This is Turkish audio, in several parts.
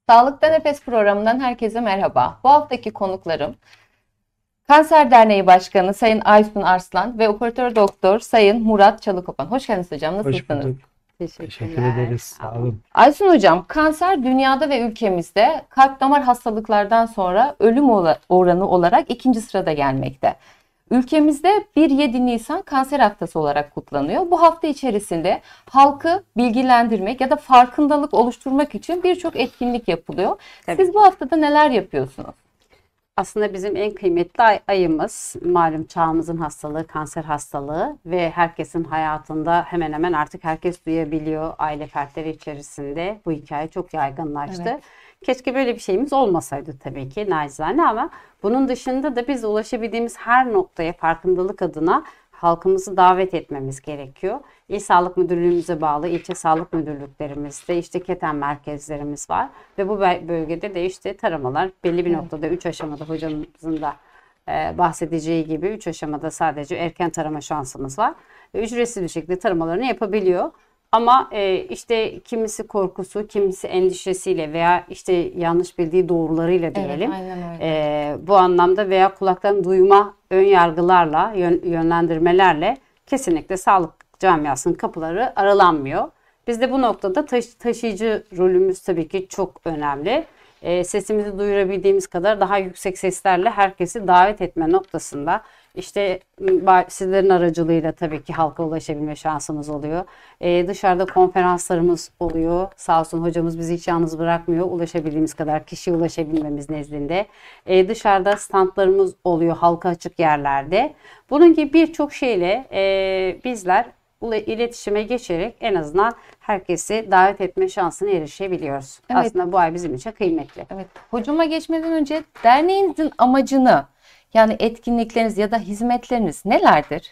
Sağlıkta Nefes programından herkese merhaba. Bu haftaki konuklarım Kanser Derneği Başkanı Sayın Aysun Arslan ve Operatör Doktor Sayın Murat Çalıkopan. Hoş geldiniz hocam. Hoş Nasılsınız? bulduk. Teşekkür ederiz. Sağ olun. Aysun hocam, kanser dünyada ve ülkemizde kalp damar hastalıklardan sonra ölüm oranı olarak ikinci sırada gelmekte. Ülkemizde 1-7 Nisan kanser haftası olarak kutlanıyor. Bu hafta içerisinde halkı bilgilendirmek ya da farkındalık oluşturmak için birçok etkinlik yapılıyor. Tabii. Siz bu haftada neler yapıyorsunuz? Aslında bizim en kıymetli ayımız malum çağımızın hastalığı, kanser hastalığı ve herkesin hayatında hemen hemen artık herkes duyabiliyor. Aile fertleri içerisinde bu hikaye çok yaygınlaştı. Evet. Keşke böyle bir şeyimiz olmasaydı tabii ki nacizane, ama bunun dışında da biz ulaşabildiğimiz her noktaya farkındalık adına halkımızı davet etmemiz gerekiyor. İl Sağlık Müdürlüğümüze bağlı ilçe sağlık müdürlüklerimizde işte keten merkezlerimiz var ve bu bölgede de işte taramalar belli bir noktada 3 aşamada hocamızın da bahsedeceği gibi 3 aşamada sadece erken tarama şansımız var. Ve ücretsiz bir şekilde taramalarını yapabiliyor. Ama işte kimisi korkusu, kimisi endişesiyle veya işte yanlış bildiği doğrularıyla diyelim. Evet, aynen öyle. Bu anlamda veya kulaktan duyma ön yargılarla, yönlendirmelerle kesinlikle sağlık camiasının kapıları aralanmıyor. Biz de bu noktada taşıyıcı rolümüz tabii ki çok önemli. Sesimizi duyurabildiğimiz kadar daha yüksek seslerle herkesi davet etme noktasında işte sizlerin aracılığıyla tabii ki halka ulaşabilme şansımız oluyor. Dışarıda konferanslarımız oluyor. Sağ olsun hocamız bizi hiç yalnız bırakmıyor. Ulaşabildiğimiz kadar kişiye ulaşabilmemiz nezdinde. Dışarıda standlarımız oluyor halka açık yerlerde. Bunun gibi birçok şeyle bizler iletişime geçerek en azından herkesi davet etme şansına erişebiliyoruz. Evet. Aslında bu ay bizim için kıymetli. Evet. Hocama geçmeden önce derneğinizin amacını, yani etkinlikleriniz ya da hizmetleriniz nelerdir?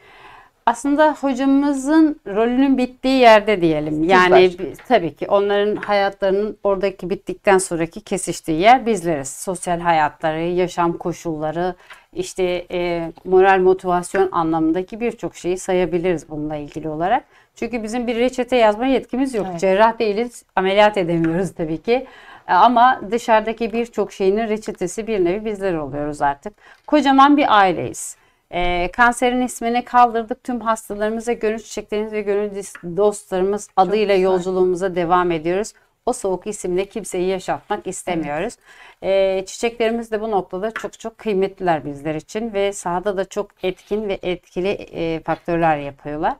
Aslında hocamızın rolünün bittiği yerde diyelim. Yani tabii ki onların hayatlarının oradaki bittikten sonraki kesiştiği yer bizleriz. Sosyal hayatları, yaşam koşulları, işte moral motivasyon anlamındaki birçok şeyi sayabiliriz bununla ilgili olarak. Çünkü bizim bir reçete yazma yetkimiz yok. Evet. Cerrah değiliz, ameliyat edemiyoruz tabii ki. Ama dışarıdaki birçok şeyin reçetesi bir nevi bizler oluyoruz artık. Kocaman bir aileyiz. Kanserin ismini kaldırdık. Tüm hastalarımıza gönül çiçeklerimiz ve gönül dostlarımız adıyla güzel. yolculuğumuza devam ediyoruz. O soğuk isimle kimseyi yaşatmak istemiyoruz. Çiçeklerimiz de bu noktada çok çok kıymetliler bizler için ve sahada da çok etkin ve etkili faktörler yapıyorlar.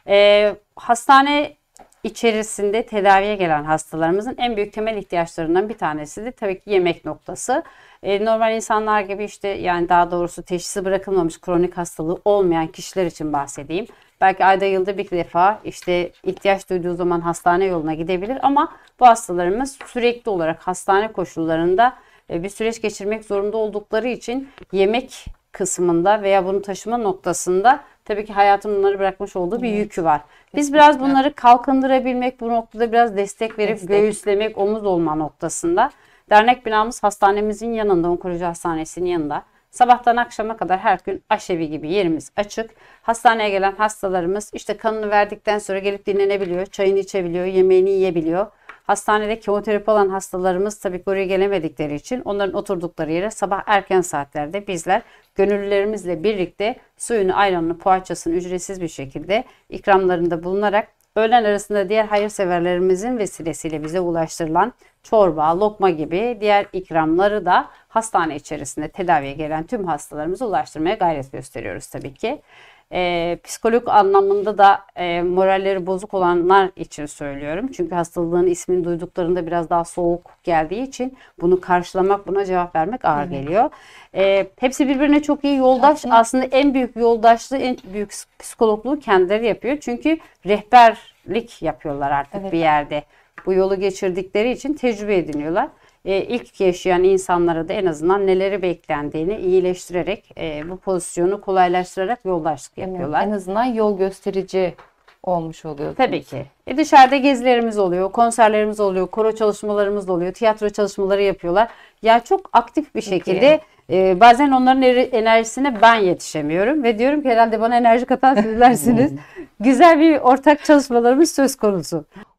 Hastane içerisinde tedaviye gelen hastalarımızın en büyük temel ihtiyaçlarından bir tanesi de tabii ki yemek noktası. Normal insanlar gibi işte, yani daha doğrusu teşhisi bırakılmamış kronik hastalığı olmayan kişiler için bahsedeyim. Belki ayda yılda bir defa işte ihtiyaç duyduğu zaman hastane yoluna gidebilir ama bu hastalarımız sürekli olarak hastane koşullarında bir süreç geçirmek zorunda oldukları için yemek kısmında veya bunu taşıma noktasında tabii ki hayatın bunları bırakmış olduğu bir yükü var. Biz biraz bunları kalkındırabilmek, bu noktada biraz destek verip göğüslemek, omuz olma noktasında. Dernek binamız hastanemizin yanında, onkoloji hastanesinin yanında. Sabahtan akşama kadar her gün aşevi gibi yerimiz açık. Hastaneye gelen hastalarımız işte kanını verdikten sonra gelip dinlenebiliyor, çayını içebiliyor, yemeğini yiyebiliyor. Hastanede kemoterapi alan hastalarımız tabii ki oraya gelemedikleri için onların oturdukları yere sabah erken saatlerde bizler gönüllülerimizle birlikte suyunu, ayranını, poğaçasını ücretsiz bir şekilde ikramlarında bulunarak öğlen arasında diğer hayırseverlerimizin vesilesiyle bize ulaştırılan çorba, lokma gibi diğer ikramları da hastane içerisinde tedaviye gelen tüm hastalarımıza ulaştırmaya gayret gösteriyoruz tabii ki. Psikolojik anlamında da moralleri bozuk olanlar için söylüyorum. Çünkü hastalığın ismini duyduklarında biraz daha soğuk geldiği için bunu karşılamak, buna cevap vermek ağır geliyor. Hepsi birbirine çok iyi yoldaş. Aslında en büyük yoldaşlığı, en büyük psikologluğu kendileri yapıyor. Çünkü rehberlik yapıyorlar artık bir yerde. Bu yolu geçirdikleri için tecrübe ediniyorlar. İlk yaşayan insanlara da en azından neleri beklendiğini iyileştirerek bu pozisyonu kolaylaştırarak yoldaşlık yapıyorlar. En azından yol gösterici olmuş oluyor. Tabii ki. Dışarıda gezilerimiz oluyor, konserlerimiz oluyor, koro çalışmalarımız oluyor, tiyatro çalışmaları yapıyorlar. Ya çok aktif bir şekilde bazen onların enerjisine ben yetişemiyorum ve diyorum ki herhalde bana enerji katan sizlersiniz. Güzel bir ortak çalışmalarımız söz konusu.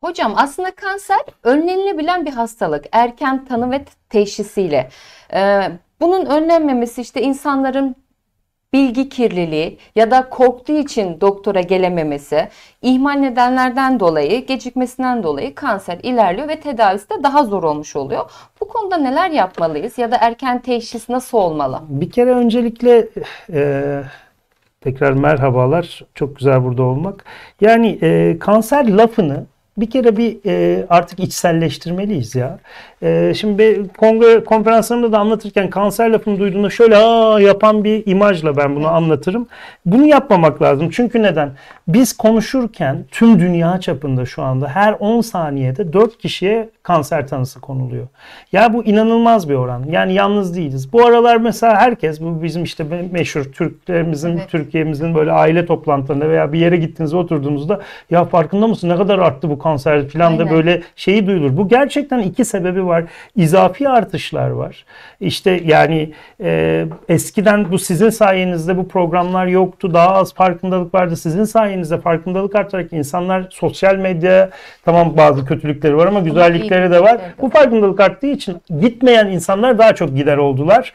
Hocam aslında kanser önlenebilen bir hastalık. Erken tanı ve teşhisiyle. Bunun önlenmemesi işte insanların bilgi kirliliği ya da korktuğu için doktora gelememesi, ihmal nedenlerden dolayı, gecikmesinden dolayı kanser ilerliyor ve tedavisi de daha zor olmuş oluyor. Bu konuda neler yapmalıyız ya da erken teşhis nasıl olmalı? Bir kere öncelikle tekrar merhabalar. Çok güzel burada olmak. Yani kanser lafını bir kere artık içselleştirmeliyiz ya. Şimdi konferanslarımda da anlatırken kanser lafını duyduğumda şöyle yapan bir imajla ben bunu anlatırım. Bunu yapmamak lazım. Çünkü neden? Biz konuşurken tüm dünya çapında şu anda her 10 saniyede 4 kişiye kanser tanısı konuluyor. Ya bu inanılmaz bir oran. Yani yalnız değiliz. Bu aralar mesela herkes, bu bizim işte meşhur Türklerimizin, Türkiye'mizin böyle aile toplantılarında veya bir yere gittiğinizde oturduğunuzda ya farkında mısın ne kadar arttı bu kanser falan da böyle şeyi duyulur. Bu gerçekten iki sebebi var. İzafi artışlar var. İşte yani eskiden bu sizin sayenizde bu programlar yoktu. Daha az farkındalık vardı. Sizin sayenizde farkındalık artarak insanlar sosyal medya, tamam bazı kötülükleri var ama güzellikleri de var. Bu farkındalık arttığı için gitmeyen insanlar daha çok gider oldular.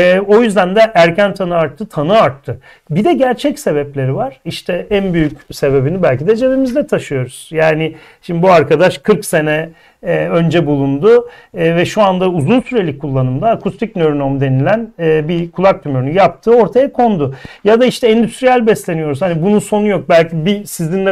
O yüzden de erken tanı arttı, tanı arttı. Bir de gerçek sebepleri var. İşte en büyük sebebini belki de cebimizde taşıyoruz. Yani şimdi bu arkadaş 40 sene önce bulundu ve şu anda uzun süreli kullanımda akustik nöronom denilen bir kulak tümörünü yaptığı ortaya kondu. Ya da işte endüstriyel besleniyoruz. Hani bunun sonu yok. Belki sizinle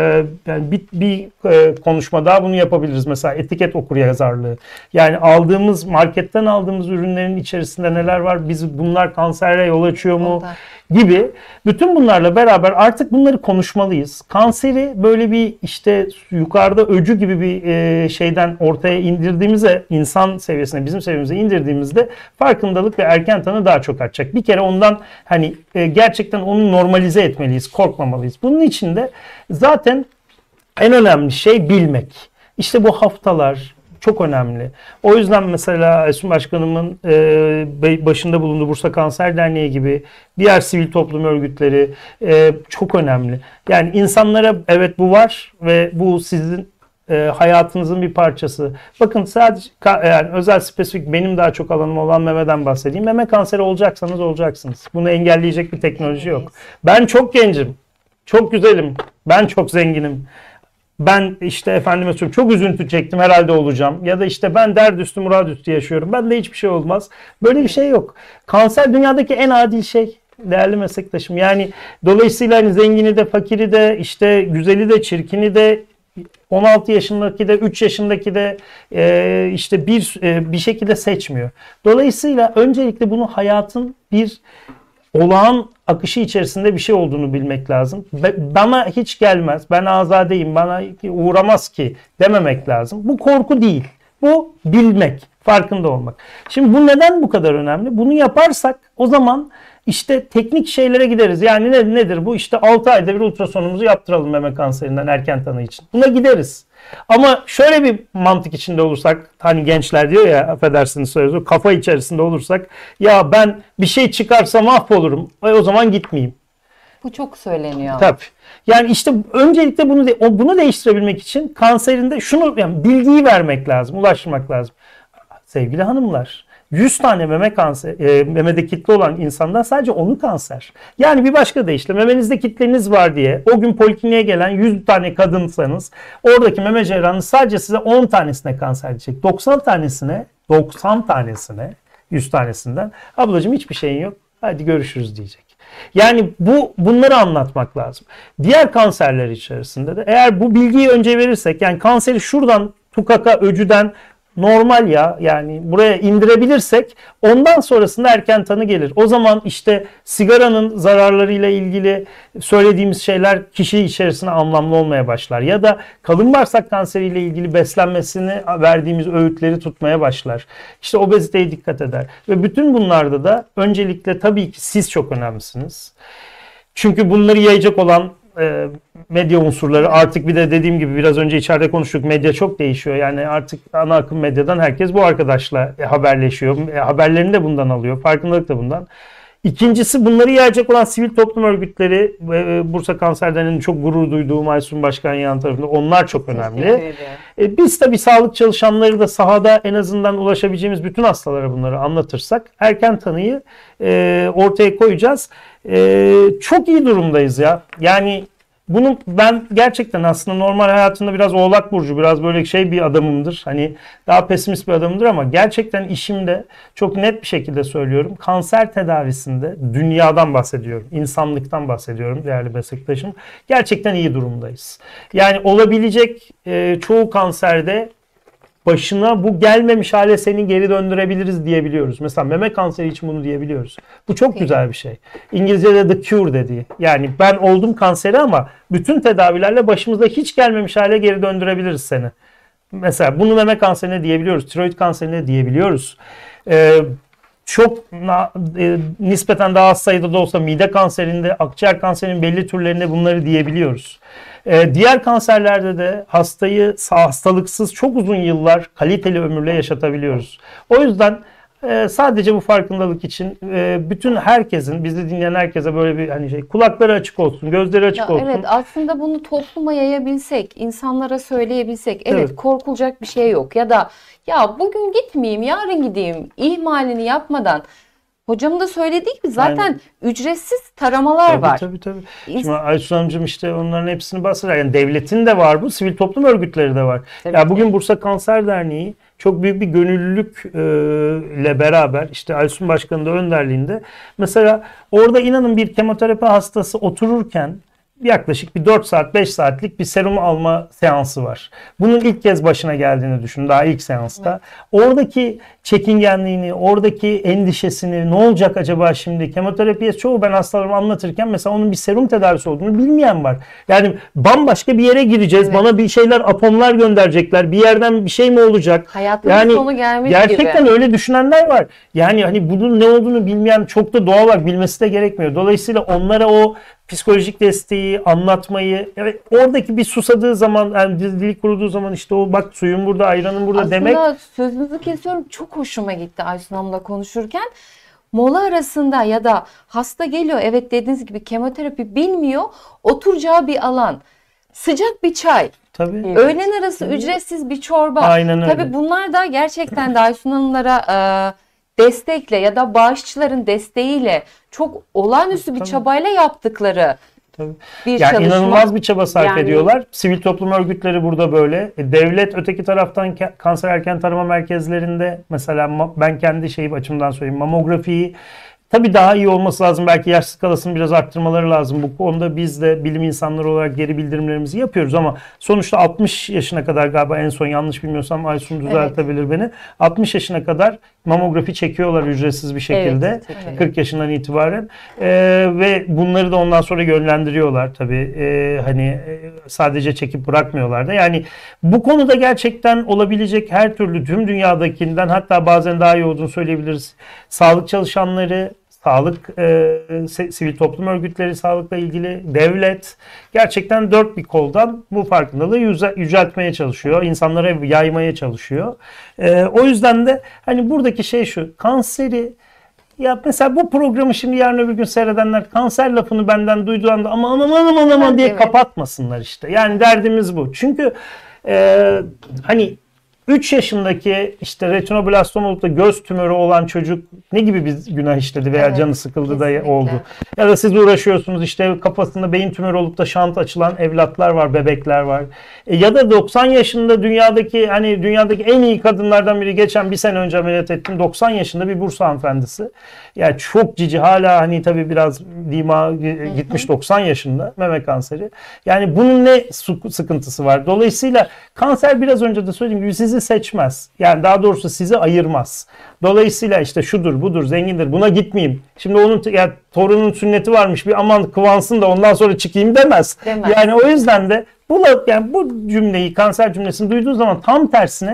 yani bir konuşma daha bunu yapabiliriz. Mesela etiket okuryazarlığı. Yani marketten aldığımız ürünlerin içerisinde neler var? Bunlar kansere yol açıyor mu? Gibi. Bütün bunlarla beraber artık bunları konuşmalıyız. Kanseri böyle bir işte yukarıda öcü gibi bir şeyden ortaya indirdiğimizde, insan seviyesine, bizim seviyemize indirdiğimizde farkındalık ve erken tanı daha çok artacak. Bir kere ondan hani gerçekten onu normalize etmeliyiz, korkmamalıyız. Bunun için de zaten en önemli şey bilmek. İşte bu haftalar çok önemli. O yüzden mesela Esun Başkanımın başında bulunduğu Bursa Kanser Derneği gibi diğer sivil toplum örgütleri çok önemli. Yani insanlara evet bu var ve bu sizin hayatınızın bir parçası. Bakın sadece yani özel spesifik benim daha çok alanım olan memeden bahsedeyim. Meme kanseri olacaksanız olacaksınız. Bunu engelleyecek bir teknoloji yok. Ben çok gencim. Çok güzelim. Ben çok zenginim. Ben işte efendime söyleyeyim çok üzüntü çektim herhalde olacağım. Ya da işte ben dert üstü murad üstü yaşıyorum. Bende hiçbir şey olmaz. Böyle bir şey yok. Kanser dünyadaki en adil şey değerli meslektaşım. Yani dolayısıyla hani zengini de fakiri de işte güzeli de çirkini de 16 yaşındaki de 3 yaşındaki de işte bir şekilde seçmiyor. Dolayısıyla öncelikle bunu hayatın bir olağan akışı içerisinde bir şey olduğunu bilmek lazım. Bana hiç gelmez, ben azadeyim, bana uğramaz ki dememek lazım. Bu korku değil. Bu bilmek, farkında olmak. Şimdi bu neden bu kadar önemli? Bunu yaparsak o zaman işte teknik şeylere gideriz. Yani nedir bu? İşte 6 ayda bir ultrasonumuzu yaptıralım meme kanserinden erken tanı için. Buna gideriz. Ama şöyle bir mantık içinde olursak, hani gençler diyor ya, affedersiniz söylüyoruz, kafa içerisinde olursak, ya ben bir şey çıkarsa mahvolurum, o zaman gitmeyeyim. Bu çok söyleniyor. Tabii. Yani işte öncelikle bunu değiştirebilmek için kanserinde yani bilgiyi vermek lazım, ulaştırmak lazım. Sevgili hanımlar, 100 tane memede kitle olan insandan sadece 10'u kanser. Yani bir başka deyişle memenizde kitleniz var diye o gün polikliniğe gelen 100 tane kadınsanız oradaki meme cerrahınız sadece size 10 tanesine kanser diyecek. 90 tanesine 100 tanesinden ablacığım hiçbir şeyin yok, hadi görüşürüz diyecek. Yani bunları anlatmak lazım. Diğer kanserler içerisinde de eğer bu bilgiyi önce verirsek, yani kanseri şuradan tukaka öcüden normal yani buraya indirebilirsek ondan sonrasında erken tanı gelir. O zaman işte sigaranın zararlarıyla ilgili söylediğimiz şeyler kişi içerisinde anlamlı olmaya başlar. Ya da kalın bağırsak kanseriyle ilgili beslenmesini verdiğimiz öğütleri tutmaya başlar. İşte obeziteye dikkat eder. Ve bütün bunlarda da öncelikle tabii ki siz çok önemlisiniz. Çünkü bunları yayacak olan medya unsurları artık, bir de dediğim gibi biraz önce içeride konuştuk, medya çok değişiyor. Yani artık ana akım medyadan herkes bu arkadaşla haberleşiyor. Haberlerini de bundan alıyor. Farkındalık da bundan. İkincisi, bunları yayacak olan sivil toplum örgütleri, Bursa Kanser Derneği'nin çok gurur duyduğum Aysun Başkan Yağan tarafında, onlar çok önemli. Biz tabii sağlık çalışanları da sahada en azından ulaşabileceğimiz bütün hastalara bunları anlatırsak erken tanıyı ortaya koyacağız. Çok iyi durumdayız ya. Yani bunu ben gerçekten aslında normal hayatımda biraz Oğlak Burcu, biraz böyle bir adamımdır. Hani daha pesimist bir adamımdır ama gerçekten işimde çok net bir şekilde söylüyorum. Kanser tedavisinde dünyadan bahsediyorum, insanlıktan bahsediyorum değerli meslektaşım. Gerçekten iyi durumdayız. Yani olabilecek çoğu kanserde başına bu gelmemiş hale seni geri döndürebiliriz diyebiliyoruz. Mesela meme kanseri için bunu diyebiliyoruz. Bu çok güzel bir şey. İngilizce'de the cure dediği. Yani ben oldum kanseri ama bütün tedavilerle başımıza hiç gelmemiş hale geri döndürebiliriz seni. Mesela bunu meme kanserine diyebiliyoruz. Tiroid kanserine diyebiliyoruz. Çok nispeten daha az sayıda da olsa mide kanserinde, akciğer kanserinin belli türlerinde bunları diyebiliyoruz. Diğer kanserlerde de hastayı hastalıksız çok uzun yıllar kaliteli ömürle yaşatabiliyoruz. O yüzden sadece bu farkındalık için bütün herkesin, bizi dinleyen herkese böyle bir kulakları açık olsun, gözleri açık olsun. Evet, aslında bunu topluma yayabilsek, insanlara söyleyebilsek, evet, korkulacak bir şey yok. Ya da ya bugün gitmeyeyim, yarın gideyim ihmalini yapmadan. Hocam da söylediği gibi zaten ücretsiz taramalar var. Tabii. Şimdi Aysun Hanımcığım işte onların hepsini bahseder. Yani devletin de var bu, sivil toplum örgütleri de var. Ya bugün Bursa Kanser Derneği çok büyük bir gönüllülükle beraber işte Aysun Başkan'ın da önderliğinde mesela orada inanın bir kemoterapi hastası otururken yaklaşık bir 4 saat 5 saatlik bir serum alma seansı var. Bunun ilk kez başına geldiğini düşün, daha ilk seansta. Evet. Oradaki çekingenliğini, oradaki endişesini, ne olacak acaba şimdi? Kemoterapiye çoğu ben hastalarıma anlatırken mesela onun bir serum tedavisi olduğunu bilmeyen var. Yani bambaşka bir yere gireceğiz. Bana bir şeyler, atomlar gönderecekler. Bir yerden bir şey mi olacak? Hayatın sonu gelmiş gerçekten gibi. Öyle düşünenler var. Yani bunun ne olduğunu bilmeyen çok da doğal var. Bilmesi de gerekmiyor. Dolayısıyla onlara o psikolojik desteği, anlatmayı, oradaki bir susadığı zaman, yani dili kuruduğu zaman işte o bak suyun burada, ayranın burada aslında demek. Aslında sözünüzü kesiyorum, çok hoşuma gitti Aysun Hanım'la konuşurken. Mola arasında ya da hasta geliyor, evet dediğiniz gibi kemoterapi bilmiyor, oturacağı bir alan, sıcak bir çay. Tabii. Öğlen arası ücretsiz bir çorba. Aynen öyle. Tabii bunlar da gerçekten de Aysun Hanımlara destekle ya da bağışçıların desteğiyle çok olağanüstü bir çabayla yaptıkları bir çalışma. İnanılmaz bir çaba sarf ediyorlar. Sivil toplum örgütleri burada böyle. Devlet öteki taraftan kanser erken tarama merkezlerinde mesela ben kendi açımdan söyleyeyim, mamografiyi tabii daha iyi olması lazım. Belki yaş skalasını biraz arttırmaları lazım. Bu konuda biz de bilim insanları olarak geri bildirimlerimizi yapıyoruz ama sonuçta 60 yaşına kadar galiba en son yanlış bilmiyorsam Aysun düzeltebilir beni. 60 yaşına kadar mamografi çekiyorlar ücretsiz bir şekilde. Evet. 40 yaşından itibaren. Ve bunları da ondan sonra yönlendiriyorlar tabii. Sadece çekip bırakmıyorlar da. Yani bu konuda gerçekten olabilecek her türlü tüm dünyadakinden, hatta bazen daha iyi olduğunu söyleyebiliriz. Sağlık çalışanları, sivil toplum örgütleri, sağlıkla ilgili devlet gerçekten dört bir koldan bu farkındalığı yüceltmeye çalışıyor. İnsanlara yaymaya çalışıyor. O yüzden de buradaki şey şu: kanseri, ya mesela bu programı şimdi yarın öbür gün seyredenler kanser lafını benden duyduğu anda aman diye kapatmasınlar işte. Yani derdimiz bu. Çünkü 3 yaşındaki retinoblastom olup da göz tümörü olan çocuk ne gibi bir günah işledi veya canı sıkıldı da oldu. Ya da siz uğraşıyorsunuz kafasında beyin tümörü olup da şant açılan evlatlar var, bebekler var. Ya da 90 yaşında dünyadaki en iyi kadınlardan biri, geçen bir sene önce ameliyat ettim. 90 yaşında bir Bursa hanımefendisi. Yani çok cici, hala tabii biraz dima gitmiş, 90 yaşında, meme kanseri. Yani bunun ne sıkıntısı var? Dolayısıyla kanser biraz önce de söylediğim gibi sizi seçmez. Yani daha doğrusu sizi ayırmaz. Dolayısıyla şudur budur, zengindir, buna gitmeyeyim. Şimdi onun torunun sünneti varmış, bir aman kıvansın da ondan sonra çıkayım demez. Yani o yüzden de bu cümleyi, kanser cümlesini duyduğu zaman tam tersine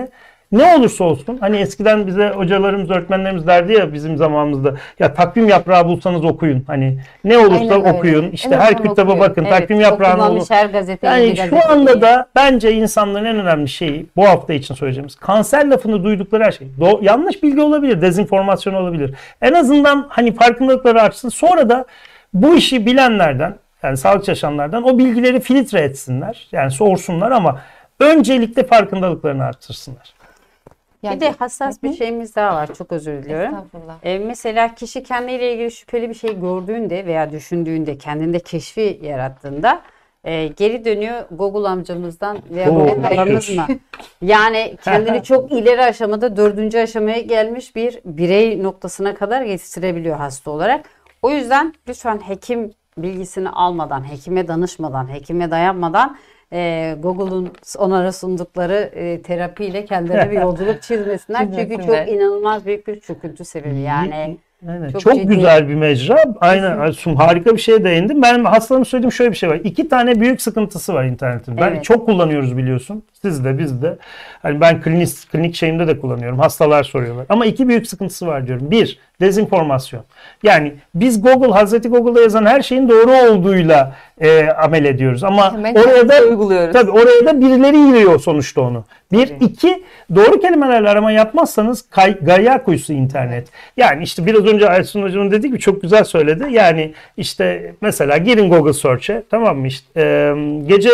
Ne olursa olsun, hani eskiden bize hocalarımız, öğretmenlerimiz derdi ya bizim zamanımızda, ya takvim yaprağı bulsanız okuyun. Hani ne olursa Aynen öyle. okuyun. İşte En her azından kitaba okuyun. bakın. Evet, Takvim yaprağını bulun. okunmamış her gazete Yani yeni şu gazete anda diye. da bence insanların en önemli şeyi, bu hafta için söyleyeceğimiz, kanser lafını duydukları her şey. Yanlış bilgi olabilir, dezenformasyon olabilir. En azından hani farkındalıkları artsın. Sonra da bu işi bilenlerden, yani sağlık çalışanlardan o bilgileri filtre etsinler. Yani sorsunlar ama öncelikle farkındalıklarını artırsınlar. Bir de hassas bir şeyimiz daha var. Çok özür diliyorum. Estağfurullah. Mesela kişi kendiyle ilgili şüpheli bir şey gördüğünde veya düşündüğünde, kendinde keşfi yarattığında geri dönüyor Google amcamızdan veya Oo, Google alanız meşhur. mı? Yani kendini çok ileri aşamada 4. aşamaya gelmiş bir birey noktasına kadar getirebiliyor hasta olarak. O yüzden lütfen hekim bilgisini almadan, hekime danışmadan, hekime dayanmadan Google'un onlara sundukları terapiyle kendilerine bir yolculuk çizmesinler. Çünkü Çizmesinler. çok inanılmaz büyük bir çöküntü sebebi. Yani Aynen. çok Çok ciddi. güzel bir mecra. Aynen. Aysun, harika bir şeye değindim. Ben hastalarıma söylediğim şöyle bir şey var. 2 tane büyük sıkıntısı var internetin. Ben Evet. çok kullanıyoruz biliyorsun. Siz de biz de. Hani ben klinik şeyimde de kullanıyorum. Hastalar soruyorlar. Ama 2 büyük sıkıntısı var diyorum. 1, dezenformasyon. Yani biz Hazreti Google'da yazan her şeyin doğru olduğuyla amel ediyoruz. Ama Hemen oraya da uyguluyoruz. tabii oraya da birileri giriyor sonuçta onu. Bir, Tabii. 2, doğru kelimelerle arama yapmazsanız gayyar kuyusu internet. Yani işte biraz önce Aysun Hoca'nın dediği gibi çok güzel söyledi. Yani işte mesela girin Google Search'e, tamam mı, işte gece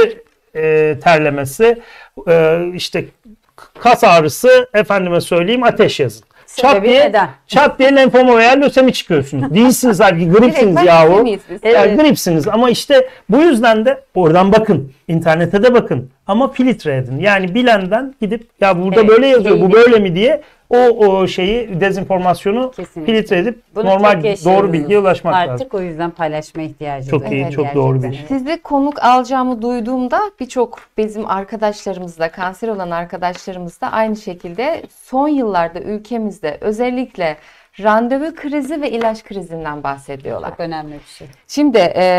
terlemesi, işte kas ağrısı, efendime söyleyeyim ateş yazın. Sebebi neden? Çat diye lenfoma veya lösemi çıkıyorsunuz. Değilsiniz halbuki, gripsiniz Direkt yahu. bakmayız biz. Yani gripsiniz ama işte bu yüzden de oradan bakın. İnternete de bakın. Ama filtre edin. Yani bilenden gidip ya burada Evet, böyle yazıyor, bu değil. böyle mi diye o şeyi, dezenformasyonu Kesinlikle. filtre edip Bunu normal çok yaşıyoruz doğru bilgiye ulaşmak artık lazım. o yüzden paylaşma ihtiyacı Çok duyuyoruz. iyi, çok doğru bir Gerçekten. şey. Sizi konuk alacağımı duyduğumda birçok bizim arkadaşlarımızla, kanser olan arkadaşlarımız da aynı şekilde son yıllarda ülkemizde özellikle randevu krizi ve ilaç krizinden bahsediyorlar. Çok önemli bir şey. Şimdi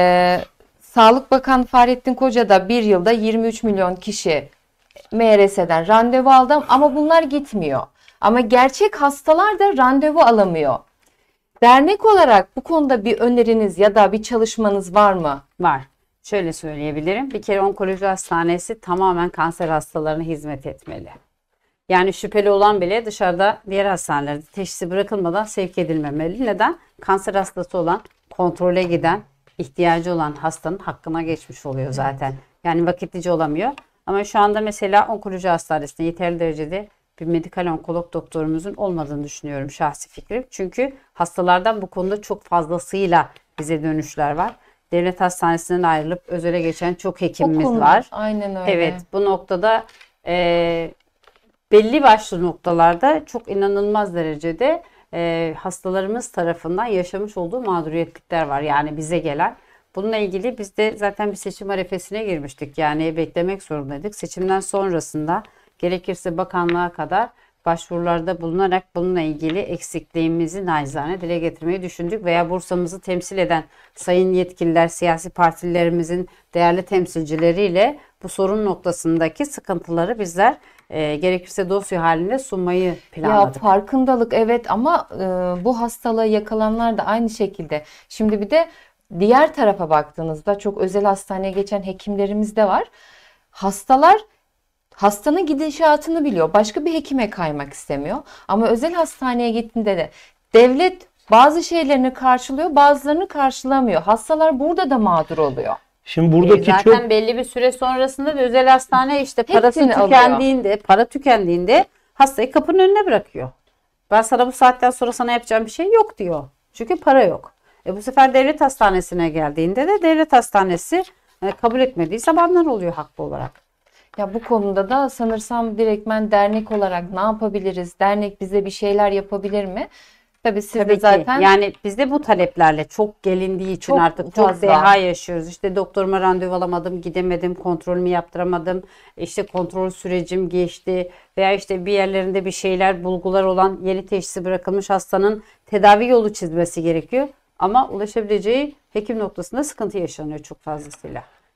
Sağlık Bakanı Fahrettin Koca da bir yılda 23 milyon kişi MRS'den randevu aldı ama bunlar gitmiyor. Ama gerçek hastalar da randevu alamıyor. Dernek olarak bu konuda bir öneriniz ya da bir çalışmanız var mı? Var. Şöyle söyleyebilirim. Bir kere onkoloji hastanesi tamamen kanser hastalarına hizmet etmeli. Yani şüpheli olan bile dışarıda diğer hastanelerde teşhisi bırakılmadan sevk edilmemeli. Neden? Kanser hastası olan, kontrole giden, ihtiyacı olan hastanın hakkına geçmiş oluyor zaten. Yani vakitlice olamıyor. Ama şu anda mesela onkoloji hastanesinde yeterli derecede bir medikal onkolog doktorumuzun olmadığını düşünüyorum, şahsi fikrim. Çünkü hastalardan bu konuda çok fazlasıyla bize dönüşler var. Devlet hastanesinden ayrılıp özele geçen çok hekimimiz konuda, var. aynen öyle. Evet, bu noktada belli başlı noktalarda çok inanılmaz derecede hastalarımız tarafından yaşamış olduğu mağduriyetlikler var. Yani bize gelen. Bununla ilgili biz de zaten bir seçim arifesine girmiştik. Yani beklemek zorundaydık. Seçimden sonrasında gerekirse bakanlığa kadar başvurularda bulunarak bununla ilgili eksikliğimizi nacizane dile getirmeyi düşündük. Veya Bursa'mızı temsil eden sayın yetkililer, siyasi partilerimizin değerli temsilcileriyle bu sorun noktasındaki sıkıntıları bizler gerekirse dosya halinde sunmayı Ya planladık. farkındalık evet ama bu hastalığı yakalanlar da aynı şekilde. Şimdi bir de diğer tarafa baktığınızda çok özel hastaneye geçen hekimlerimiz de var. Hastalar hastanın gidişatını biliyor. Başka bir hekime kaymak istemiyor. Ama özel hastaneye gittiğinde de devlet bazı şeylerini karşılıyor, bazılarını karşılamıyor. Hastalar burada da mağdur oluyor. Şimdi buradaki Zaten çok belli bir süre sonrasında da özel hastane işte parası Hepsini para tükendiğinde hastayı kapının önüne bırakıyor. Ben sana bu saatten sonra sana yapacağım bir şey yok diyor. Çünkü para yok. Bu sefer devlet hastanesine geldiğinde de devlet hastanesi kabul etmediği zamanlar oluyor haklı olarak. Ya bu konuda da sanırsam direktmen dernek olarak ne yapabiliriz? Dernek bize bir şeyler yapabilir mi? Tabii siz de Tabii ki. zaten Yani bizde bu taleplerle çok gelindiği için Çok artık çok fazla. deha yaşıyoruz. İşte doktoruma randevu alamadım, gidemedim, kontrolümü yaptıramadım. İşte kontrol sürecim geçti veya işte bir yerlerinde bir şeyler, bulgular olan yeni teşhisi bırakılmış hastanın tedavi yolu çizmesi gerekiyor. Ama ulaşabileceği hekim noktasında sıkıntı yaşanıyor çok fazlasıyla.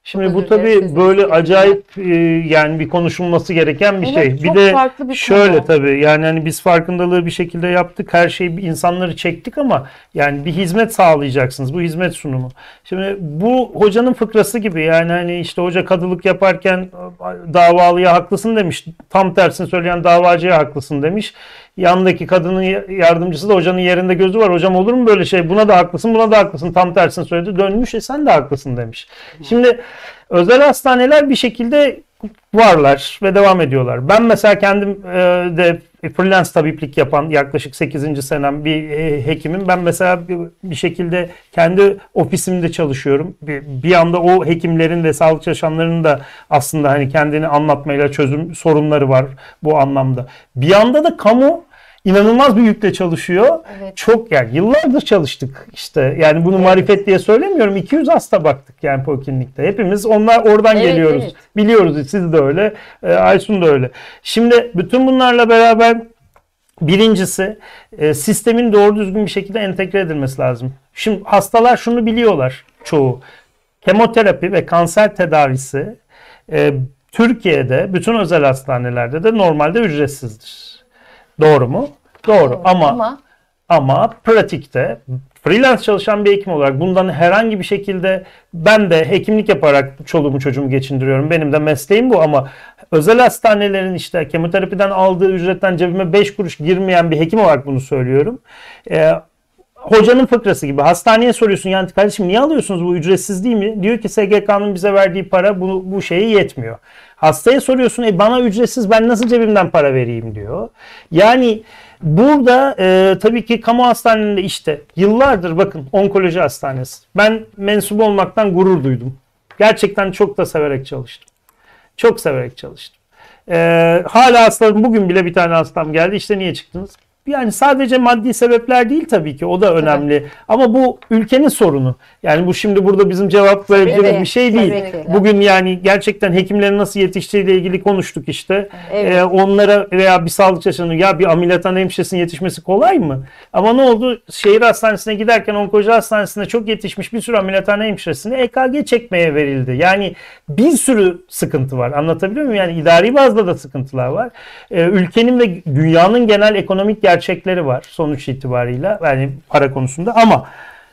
Şimdi da bu ücretsiz tabii böyle eğitim. acayip yani bir konuşulması gereken bir Evet, şey. Bir çok de farklı bir şöyle konu. tabii yani hani biz farkındalığı bir şekilde yaptık. Her şeyi insanları çektik ama yani bir hizmet sağlayacaksınız. Bu hizmet sunumu. Şimdi bu hocanın fıkrası gibi yani hani işte hoca kadılık yaparken davalıya haklısın demiş. Tam tersini söyleyen davacıya haklısın demiş. Yandaki kadının yardımcısı da hocanın yerinde gözü var. Hocam olur mu böyle şey? Buna da haklısın, buna da haklısın. Tam tersini söyledi. Dönmüş sen de haklısın demiş. Şimdi özel hastaneler bir şekilde varlar ve devam ediyorlar. Ben mesela kendim de freelance tabiplik yapan yaklaşık 8. senem bir hekimim. Ben mesela bir şekilde kendi ofisimde çalışıyorum. Bir anda o hekimlerin ve sağlık çalışanlarının da aslında hani kendini anlatmayla çözüm sorunları var bu anlamda. Bir anda da kamu inanılmaz bir yükle çalışıyor. Evet. Çok yani yıllardır çalıştık işte. Yani bunu marifet diye söylemiyorum. 200 hasta baktık yani poliklinikte. Hepimiz oradan Evet, geliyoruz. evet. Biliyoruz siz de öyle. Aysun da öyle. Şimdi bütün bunlarla beraber birincisi sistemin doğru düzgün bir şekilde entegre edilmesi lazım. Şimdi hastalar şunu biliyorlar çoğu. Kemoterapi ve kanser tedavisi Türkiye'de bütün özel hastanelerde de normalde ücretsizdir. Doğru mu? Doğru. Ama pratikte freelance çalışan bir hekim olarak bundan herhangi bir şekilde ben de hekimlik yaparak çoluğumu çocuğumu geçindiriyorum. Benim de mesleğim bu ama özel hastanelerin işte kemoterapiden aldığı ücretten cebime 5 kuruş girmeyen bir hekim olarak bunu söylüyorum. Hocanın fıkrası gibi hastaneye soruyorsun yani kardeşim niye alıyorsunuz bu ücretsiz değil mi? Diyor ki SGK'nın bize verdiği para bu şeye yetmiyor. Hastaya soruyorsun bana ücretsiz ben nasıl cebimden para vereyim diyor. Yani burada tabii ki kamu hastanelerinde işte yıllardır bakın onkoloji hastanesi. Ben mensup olmaktan gurur duydum. Gerçekten çok da severek çalıştım. Çok severek çalıştım. Hala hastalarım bugün bile bir tane hastam geldi işte niye çıktınız? Yani sadece maddi sebepler değil tabii ki o da önemli. Ama bu ülkenin sorunu. Yani bu şimdi burada bizim cevap vereceğimiz bir şey değil. Tabii ki. Bugün yani gerçekten hekimlerin nasıl yetiştiğiyle ilgili konuştuk işte. Evet. Onlara veya bir sağlık çalışanı ya bir ameliyathane hemşiresinin yetişmesi kolay mı? Ama ne oldu? Şehir hastanesine giderken onkoloji hastanesinde çok yetişmiş bir sürü ameliyathane hemşiresine EKG çekmeye verildi. Yani bir sürü sıkıntı var. Anlatabiliyor muyum? Yani idari bazda da sıkıntılar var. Ülkenin ve dünyanın genel ekonomik gerçekleri var sonuç itibarıyla yani para konusunda ama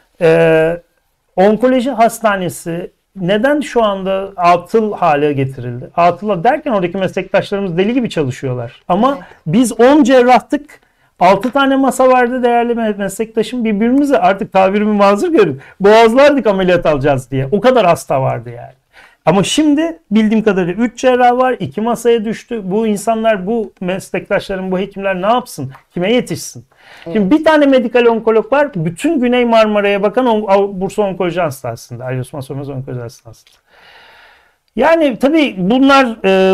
onkoloji hastanesi neden şu anda atıl hale getirildi? Atıl derken oradaki meslektaşlarımız deli gibi çalışıyorlar. Ama biz 10 cerrahtık 6 tane masa vardı değerli meslektaşım birbirimize artık tabirimi mazur görün boğazlardık ameliyat alacağız diye. O kadar hasta vardı yani. Ama şimdi bildiğim kadarıyla 3 cerrah var, 2 masaya düştü. Bu insanlar, bu meslektaşlarım, bu hekimler ne yapsın? Kime yetişsin? Evet. Şimdi bir tane medikal onkolog var. Bütün Güney Marmara'ya bakan Bursa Onkoloji Hastanesi'nde. Ali Osman Sönmez Onkoloji Hastanesi'nde. Yani tabii bunlar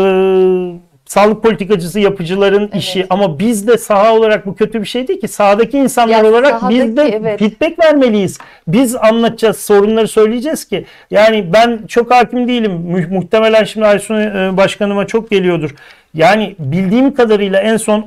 sağlık politikacısı yapıcıların işi ama biz de saha olarak bu kötü bir şey değil ki. Sahadaki insanlar olarak biz de feedback vermeliyiz. Biz anlatacağız, sorunları söyleyeceğiz ki. Yani ben çok hakim değilim. Muhtemelen şimdi Aysun Başkanıma çok geliyordur. Yani bildiğim kadarıyla en son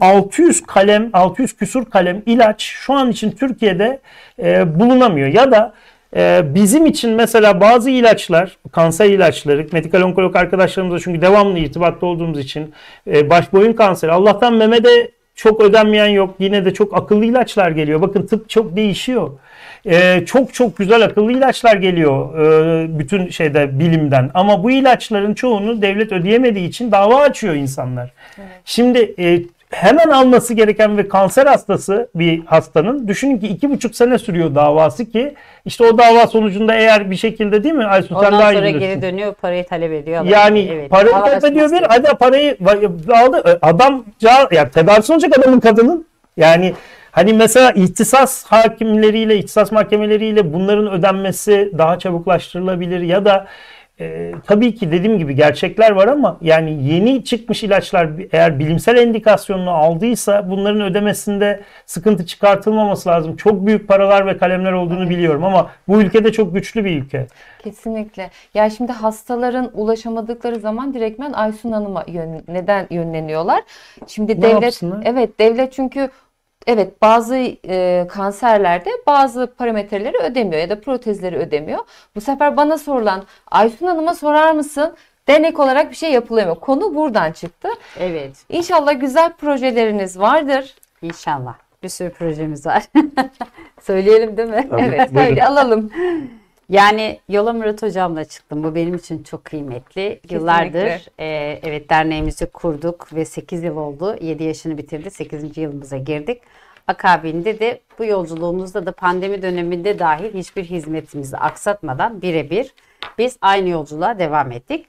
600 küsur kalem ilaç şu an için Türkiye'de bulunamıyor. Ya da bizim için mesela bazı ilaçlar, kanser ilaçları, medikal onkolog arkadaşlarımızla çünkü devamlı irtibatta olduğumuz için baş boyun kanseri, Allah'tan memede çok ödenmeyen yok. Yine de çok akıllı ilaçlar geliyor. Bakın tıp çok değişiyor. Çok güzel akıllı ilaçlar geliyor bütün bilimden. Ama bu ilaçların çoğunu devlet ödeyemediği için dava açıyor insanlar. Evet. Şimdi hemen alması gereken ve kanser hastası bir hastanın düşünün ki 2,5 sene sürüyor davası ki işte o dava sonucunda eğer bir şekilde değil mi Aysun sen daha iyi bilirsin. Ondan sonra geri dönüyor parayı talep ediyor. Yani parayı talep ediyor hadi parayı aldı adam yani tedavisi olacak adamın kadının yani hani mesela ihtisas hakimleriyle ihtisas mahkemeleriyle bunların ödenmesi daha çabuklaştırılabilir ya da tabii ki dediğim gibi gerçekler var ama yani yeni çıkmış ilaçlar eğer bilimsel indikasyonunu aldıysa bunların ödemesinde sıkıntı çıkartılmaması lazım. Çok büyük paralar ve kalemler olduğunu biliyorum ama bu ülkede çok güçlü bir ülke. Kesinlikle. Ya şimdi hastaların ulaşamadıkları zaman direktmen Aysun Hanım'a neden yönleniyorlar? Şimdi devlet devlet çünkü Evet, bazı kanserlerde bazı parametreleri ödemiyor ya da protezleri ödemiyor. Bu sefer bana sorulan, Aysun Hanım'a sorar mısın? Denek olarak bir şey yapılamıyor. Konu buradan çıktı. Evet. İnşallah güzel projeleriniz vardır. İnşallah. Bir sürü projemiz var. Söyleyelim değil mi? Tabii. Evet, Buyurun. böyle alalım. Yani yola Murat Hocam'la çıktım. Bu benim için çok kıymetli. Yıllardır evet derneğimizi kurduk ve 8 yıl oldu. 7 yaşını bitirdi. 8. yılımıza girdik. Akabinde de bu yolculuğumuzda da pandemi döneminde dahil hiçbir hizmetimizi aksatmadan birebir biz aynı yolculuğa devam ettik.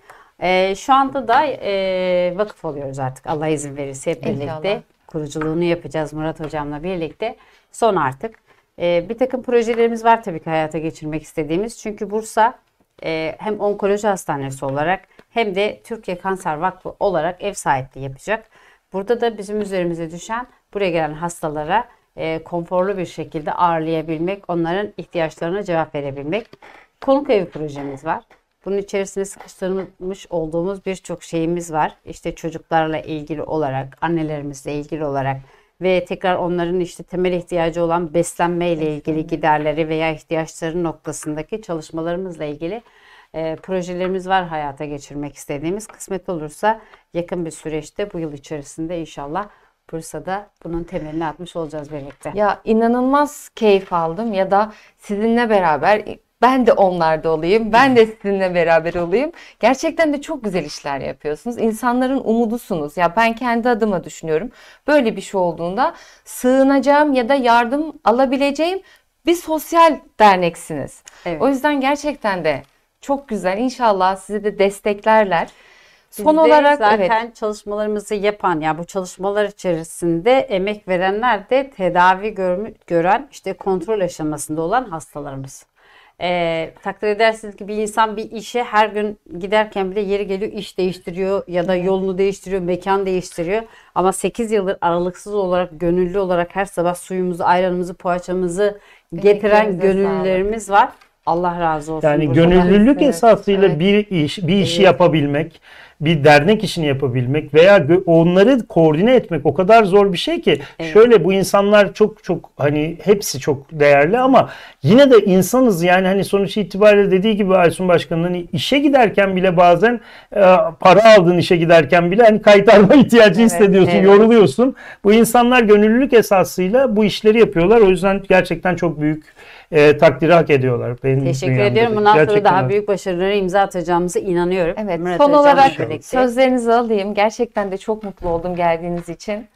Şu anda da vakıf oluyoruz artık. Allah izin verirse hep birlikte. İnşallah. Kuruculuğunu yapacağız Murat Hocam'la birlikte. Son artık. Bir takım projelerimiz var tabii ki hayata geçirmek istediğimiz. Çünkü Bursa hem onkoloji hastanesi olarak hem de Türkiye Kanser Vakfı olarak ev sahipliği yapacak. Burada da bizim üzerimize düşen buraya gelen hastalara konforlu bir şekilde ağırlayabilmek, onların ihtiyaçlarına cevap verebilmek. Konuk evi projemiz var. Bunun içerisine sıkıştırılmış olduğumuz birçok şeyimiz var. İşte çocuklarla ilgili olarak, annelerimizle ilgili olarak ve tekrar onların işte temel ihtiyacı olan beslenme ile ilgili giderleri veya ihtiyaçları noktasındaki çalışmalarımızla ilgili projelerimiz var hayata geçirmek istediğimiz. Kısmet olursa yakın bir süreçte bu yıl içerisinde inşallah Bursa'da bunun temelini atmış olacağız birlikte. Ya inanılmaz keyif aldım ya da sizinle beraber ben de onlarda olayım, ben de sizinle beraber olayım. Gerçekten de çok güzel işler yapıyorsunuz. İnsanların umudusunuz. Ya ben kendi adıma düşünüyorum. Böyle bir şey olduğunda sığınacağım ya da yardım alabileceğim bir sosyal derneksiniz. Evet. O yüzden gerçekten de çok güzel. İnşallah sizi de desteklerler. Son Biz de olarak zaten çalışmalarımızı yapan ya bu çalışmalar içerisinde emek verenler de tedavi gören işte kontrol aşamasında olan hastalarımız. Takdir edersiniz ki bir insan bir işe her gün giderken bile yeri geliyor iş değiştiriyor ya da yolunu değiştiriyor, mekan değiştiriyor. Ama 8 yıldır aralıksız olarak, gönüllü olarak her sabah suyumuzu, ayranımızı, poğaçamızı getiren Emeklerinize gönüllülerimiz var. Allah razı olsun. Yani Buradan. gönüllülük Evet, esasıyla evet. bir işi yapabilmek, bir dernek işini yapabilmek veya onları koordine etmek o kadar zor bir şey ki. Evet. Şöyle bu insanlar çok hani hepsi çok değerli ama yine de insanız yani hani sonuç itibariyle dediği gibi Aysun Başkan'ın hani işe giderken bile bazen para aldığın işe giderken bile hani kaytarma ihtiyacı Evet, hissediyorsun, evet. yoruluyorsun. Bu insanlar gönüllülük esasıyla bu işleri yapıyorlar. O yüzden gerçekten çok büyük takdiri hak ediyorlar. Benim Teşekkür dünyamda ediyorum. da. Bundan sonra Gerçekten daha öyle. büyük başarılara imza atacağımıza inanıyorum. Evet, Murat son Hocam'la olarak birlikte. sözlerinizi alayım. Gerçekten de çok mutlu oldum geldiğiniz için.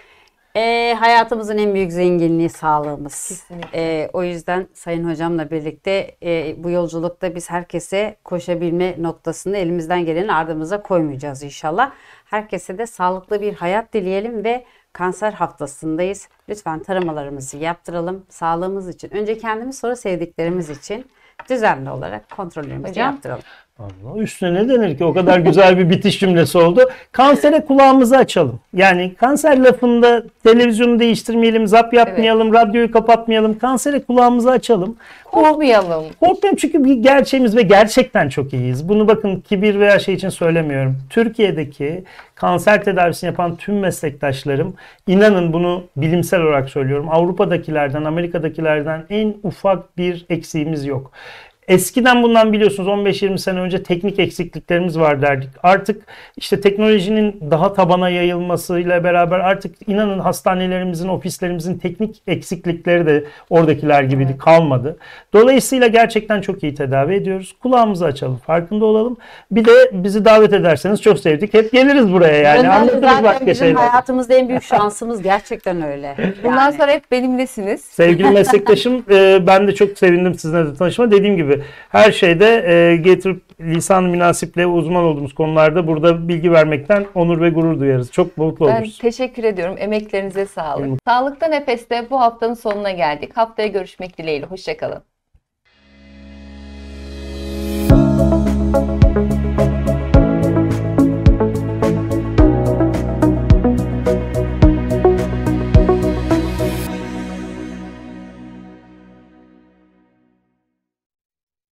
Hayatımızın en büyük zenginliği sağlığımız. Kesinlikle. O yüzden Sayın Hocam'la birlikte bu yolculukta biz herkese koşabilme noktasında elimizden geleni ardımıza koymayacağız inşallah. Herkese de sağlıklı bir hayat dileyelim ve kanser haftasındayız. Lütfen taramalarımızı yaptıralım. Sağlığımız için. Önce kendimiz sonra sevdiklerimiz için düzenli olarak kontrollerimizi Hocam. yaptıralım. Allah, üstüne ne denir ki? O kadar güzel bir bitiş cümlesi oldu. Kansere kulağımızı açalım. Yani kanser lafında televizyonu değiştirmeyelim, zap yapmayalım, radyoyu kapatmayalım. Kansere kulağımızı açalım. Korkmayalım. Korkmuyorum çünkü bir gerçeğimiz ve gerçekten çok iyiyiz. Bunu bakın kibir veya şey için söylemiyorum. Türkiye'deki kanser tedavisini yapan tüm meslektaşlarım, inanın bunu bilimsel olarak söylüyorum. Avrupa'dakilerden, Amerika'dakilerden en ufak bir eksiğimiz yok. Eskiden bundan biliyorsunuz 15-20 sene önce teknik eksikliklerimiz var derdik. Artık işte teknolojinin daha tabana yayılmasıyla beraber artık inanın hastanelerimizin, ofislerimizin teknik eksiklikleri de oradakiler gibi kalmadı. Dolayısıyla gerçekten çok iyi tedavi ediyoruz. Kulağımızı açalım, farkında olalım. Bir de bizi davet ederseniz çok sevdik. Hep geliriz buraya yani. Bunlar Anlatırız zaten başka bizim şeyler. hayatımızda en büyük şansımız gerçekten öyle. Bundan Yani. sonra hep benimlesiniz. Sevgili meslektaşım, ben de çok sevindim sizinle de tanışma. Dediğim gibi her şeyde getirip lisan-ı münasiple uzman olduğumuz konularda burada bilgi vermekten onur ve gurur duyarız. Çok mutlu Ben oluruz. teşekkür ediyorum. Emeklerinize sağlık. Sağlıkta Nefes'te bu haftanın sonuna geldik. Haftaya görüşmek dileğiyle. Hoşça kalın.